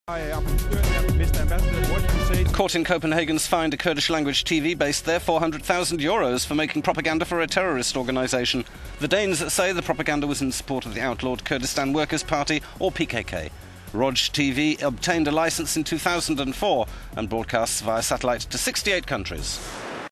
A court in Copenhagen's fined a Kurdish language TV based there €400,000 for making propaganda for a terrorist organisation. The Danes say the propaganda was in support of the outlawed Kurdistan Workers' Party, or PKK. RojTV obtained a licence in 2004 and broadcasts via satellite to 68 countries.